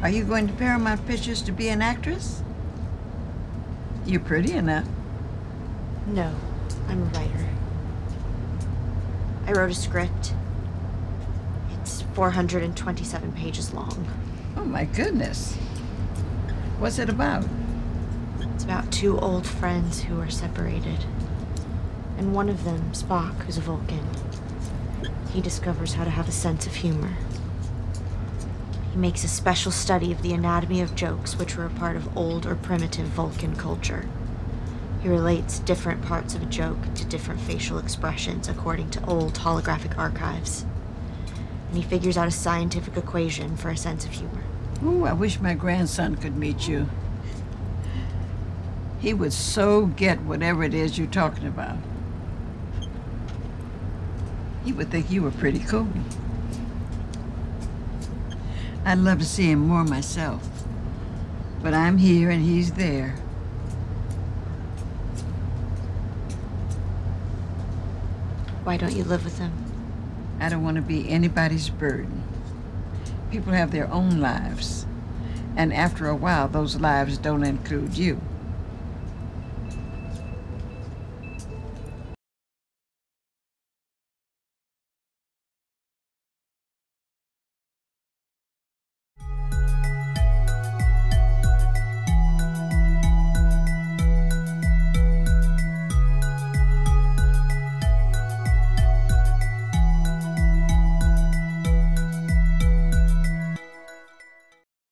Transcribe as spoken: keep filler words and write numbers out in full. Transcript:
Are you going to Paramount Pictures to be an actress? You're pretty enough. No, I'm a writer. I wrote a script. It's four hundred twenty-seven pages long. Oh my goodness. What's it about? It's about two old friends who are separated. And one of them, Spock, who's a Vulcan, he discovers how to have a sense of humor. He makes a special study of the anatomy of jokes which were a part of old or primitive Vulcan culture. He relates different parts of a joke to different facial expressions according to old holographic archives. And he figures out a scientific equation for a sense of humor. Ooh, I wish my grandson could meet you. He would so get whatever it is you're talking about. He would think you were pretty cool. I'd love to see him more myself. But I'm here and he's there. Why don't you live with him? I don't want to be anybody's burden. People have their own lives. And after a while, those lives don't include you.